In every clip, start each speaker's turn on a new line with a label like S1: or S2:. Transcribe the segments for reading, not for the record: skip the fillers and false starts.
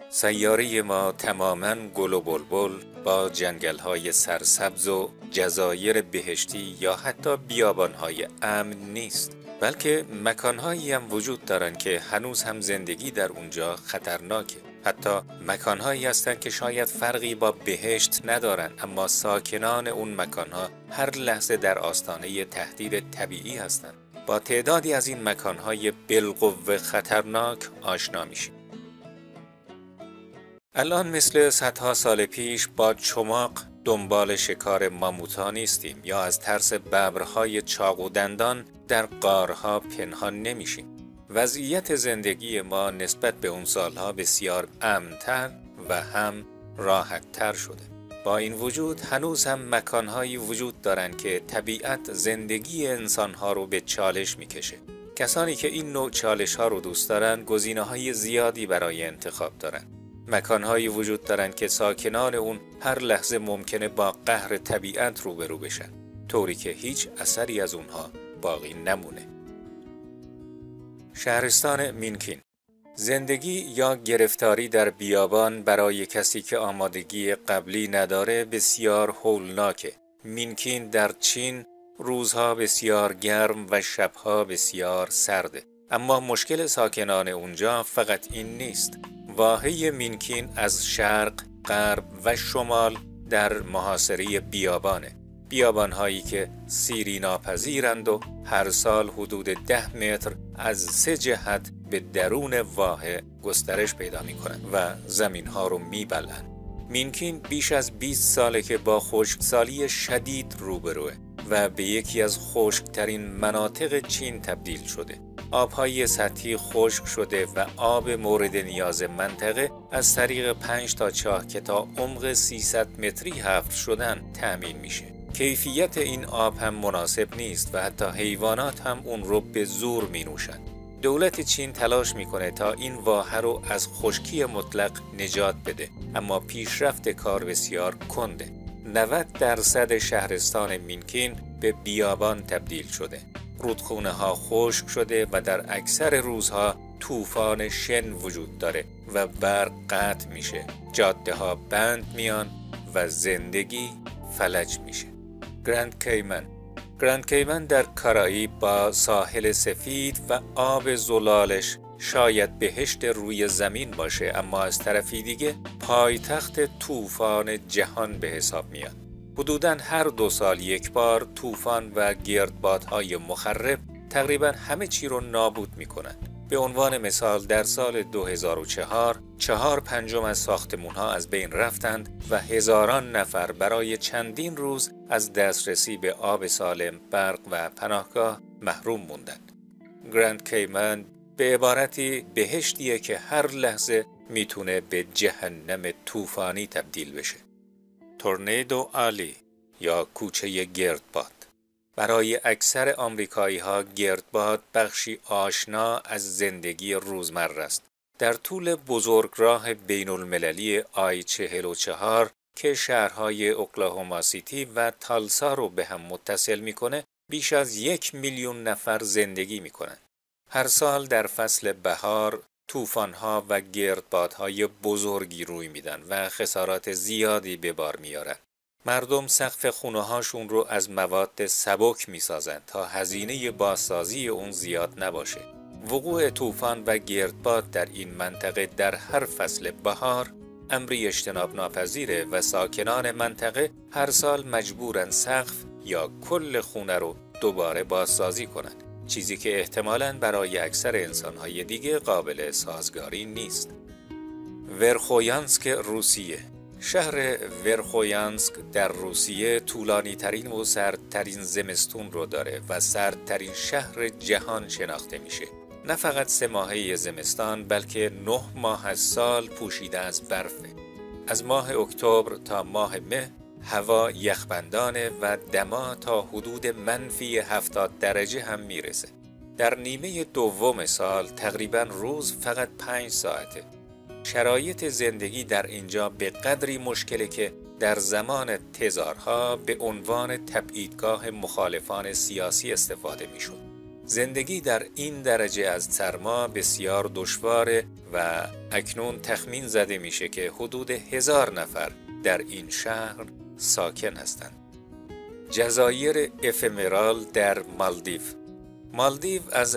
S1: سیاره ما تماماً گل و بلبل با جنگل‌های سرسبز و جزایر بهشتی یا حتی بیابان‌های امن نیست، بلکه مکان‌هایی هم وجود دارند که هنوز هم زندگی در اونجا خطرناکه. حتی مکان‌هایی هستند که شاید فرقی با بهشت ندارن، اما ساکنان اون مکان‌ها هر لحظه در آستانه تهدید طبیعی هستند. با تعدادی از این مکان‌های بالقوه خطرناک آشنا میشیم. الان مثل صدها سال پیش با چماق دنبال شکار ماموت‌ها نیستیم یا از ترس ببرهای چاق و دندان در غارها پنهان نمیشیم. وضعیت زندگی ما نسبت به اون سالها بسیار امن‌تر و هم راحت‌تر شده. با این وجود هنوز هم مکان‌هایی وجود دارند که طبیعت زندگی انسان‌ها رو به چالش می‌کشه. کسانی که این نوع چالش‌ها رو دوست دارن گزینه‌های زیادی برای انتخاب دارن. مکان‌هایی وجود دارند که ساکنان اون هر لحظه ممکنه با قهر طبیعت روبرو بشن، طوری که هیچ اثری از اونها باقی نمونه. شهرستان مینکین. زندگی یا گرفتاری در بیابان برای کسی که آمادگی قبلی نداره بسیار هولناکه. مینکین در چین روزها بسیار گرم و شبها بسیار سرده. اما مشکل ساکنان اونجا فقط این نیست. واحه مینکین از شرق، غرب و شمال در محاصره بیابانه. بیابان‌هایی که سیری ناپذیرند و هر سال حدود 10 متر از 3 جهت به درون واحه گسترش پیدا می‌کنند و زمین‌ها رو می‌بلند. مینکین بیش از 20 ساله که با خشکسالی شدید روبروه و به یکی از خشک‌ترین مناطق چین تبدیل شده. آب‌های سطحی خشک شده و آب مورد نیاز منطقه از طریق 5 تا چاه که تا عمق 300 متری حفر شدن تأمین میشه. کیفیت این آب هم مناسب نیست و حتی حیوانات هم اون رو به زور می نوشن. دولت چین تلاش میکنه تا این واحه رو از خشکی مطلق نجات بده، اما پیشرفت کار بسیار کنده. 90% شهرستان مینکین به بیابان تبدیل شده. رودخونه ها خشک شده و در اکثر روزها طوفان شن وجود داره و برق قطع میشه. جاده ها بند میان و زندگی فلج میشه. گرند کیمن در کارائیب با ساحل سفید و آب زلالش شاید بهشت روی زمین باشه، اما از طرفی دیگه پایتخت طوفان جهان به حساب میاد. حدوداً هر 2 سال یک بار طوفان و گردبادهای مخرب تقریباً همه چی رو نابود میکنند. به عنوان مثال در سال 2004 4/5 از ساختمان‌ها از بین رفتند و هزاران نفر برای چندین روز از دسترسی به آب سالم، برق و پناهگاه محروم موندند. گرند کیمن به عبارتی بهشتیه که هر لحظه میتونه به جهنم طوفانی تبدیل بشه. تورنیدو آلی یا کوچه گردباد. برای اکثر آمریکایی‌ها گردباد بخشی آشنا از زندگی روزمره است. در طول بزرگراه بین‌المللی I-44 که شهرهای اوکلاهوما سیتی و تالسا رو به هم متصل میکنه، بیش از 1 میلیون نفر زندگی میکنن. هر سال در فصل بهار طوفان‌ها و گردبادهای بزرگی روی میدن و خسارات زیادی به بار میارن. مردم سقف خونه‌هاشون رو از مواد سبک میسازن تا هزینه بازسازی اون زیاد نباشه. وقوع طوفان و گردباد در این منطقه در هر فصل بهار امری اجتناب ناپذیره و ساکنان منطقه هر سال مجبورن سقف یا کل خونه رو دوباره بازسازی کنن، چیزی که احتمالاً برای اکثر انسان‌های دیگه قابل سازگاری نیست. ورخویانسک روسیه. شهر ورخویانسک در روسیه طولانی ترین و سردترین زمستون رو داره و سردترین شهر جهان شناخته میشه. نه فقط 3 ماهه زمستان بلکه 9 ماه از سال پوشیده از برفه. از ماه اکتبر تا ماه مه هوا یخبندانه و دما تا حدود -70 درجه هم میرسه. در نیمه دوم سال تقریباً روز فقط 5 ساعته. شرایط زندگی در اینجا به قدری مشکله که در زمان تزارها به عنوان تبعیدگاه مخالفان سیاسی استفاده میشد. زندگی در این درجه از سرما بسیار دشواره و اکنون تخمین زده میشه که حدود 1000 نفر در این شهر ساکن هستند. جزایر افمرال در مالدیو. مالدیو از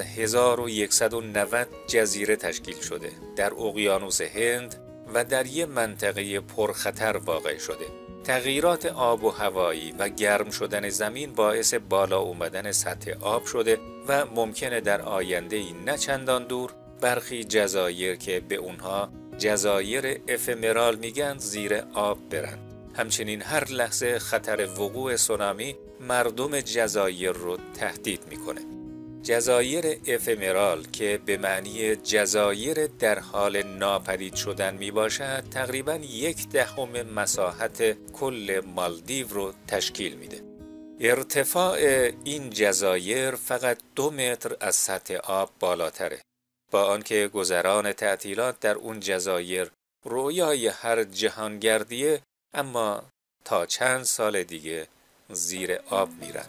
S1: 1190 جزیره تشکیل شده. در اقیانوس هند و در یک منطقه پرخطر واقع شده. تغییرات آب و هوایی و گرم شدن زمین باعث بالا اومدن سطح آب شده و ممکنه در آینده‌ای نه چندان دور برخی جزایر که به اونها جزایر افمرال میگن زیر آب برن. همچنین هر لحظه خطر وقوع سونامی مردم جزایر رو تهدید میکنه. جزایر افمرال که به معنی جزایر در حال ناپدید شدن می باشد تقریباً 1/10 مساحت کل مالدیو رو تشکیل میده. ارتفاع این جزایر فقط 2 متر از سطح آب بالاتره. با آنکه گذران تعطیلات در اون جزایر رویای هر جهانگردیه، اما تا چند سال دیگه زیر آب میرن.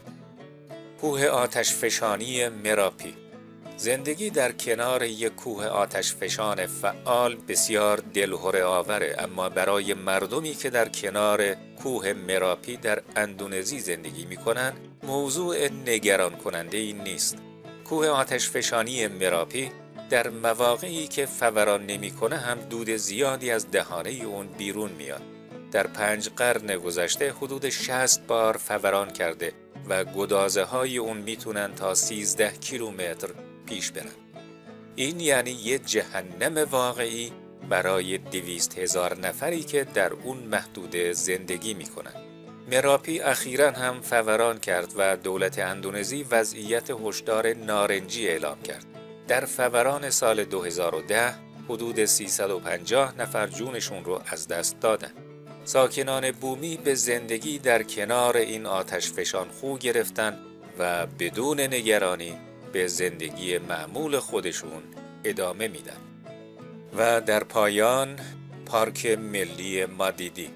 S1: کوه آتشفشانی مراپی. زندگی در کنار یک کوه آتشفشان فعال بسیار دلهره آوره، اما برای مردمی که در کنار کوه مراپی در اندونزی زندگی میکنن موضوع نگران کننده ای نیست. کوه آتشفشانی مراپی در مواقعی که فوران نمیکنه هم دود زیادی از دهانه اون بیرون میاد. در 5 قرن گذشته حدود 60 بار فوران کرده و گدازه های اون میتونن تا 13 کیلومتر پیش برن. این یعنی یه جهنم واقعی برای 200,000 نفری که در اون محدوده زندگی میکنن. مراپی اخیراً هم فوران کرد و دولت اندونزی وضعیت هشدار نارنجی اعلام کرد. در فوران سال 2010 حدود 350 نفر جونشون رو از دست دادن. ساکنان بومی به زندگی در کنار این آتشفشان خو گرفتن و بدون نگرانی به زندگی معمول خودشون ادامه میدن. و در پایان پارک ملی مادیدی.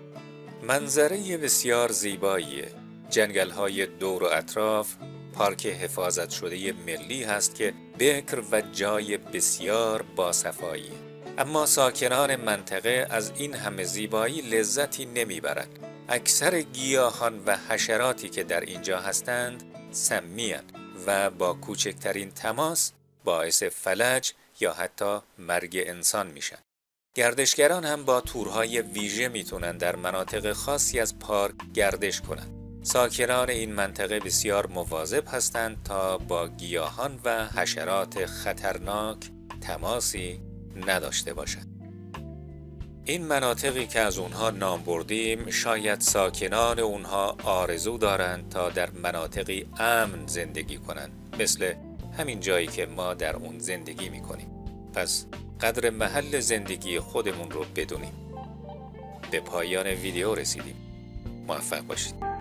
S1: منظره بسیار زیباییه. جنگل‌های دور و اطراف پارک حفاظت شده ملی هست که بکر و جای بسیار باصفاییه. اما ساکنان منطقه از این همه زیبایی لذتی نمیبرند. اکثر گیاهان و حشراتی که در اینجا هستند سمی‌اند و با کوچکترین تماس باعث فلج یا حتی مرگ انسان میشن. گردشگران هم با تورهای ویژه میتونن در مناطق خاصی از پارک گردش کنند. ساکنان این منطقه بسیار مواظب هستند تا با گیاهان و حشرات خطرناک تماسی نداشته باشند. این مناطقی که از اونها نام بردیم شاید ساکنان اونها آرزو دارند تا در مناطقی امن زندگی کنند، مثل همین جایی که ما در اون زندگی میکنیم. پس قدر محل زندگی خودمون رو بدونیم. به پایان ویدیو رسیدیم. موفق باشید.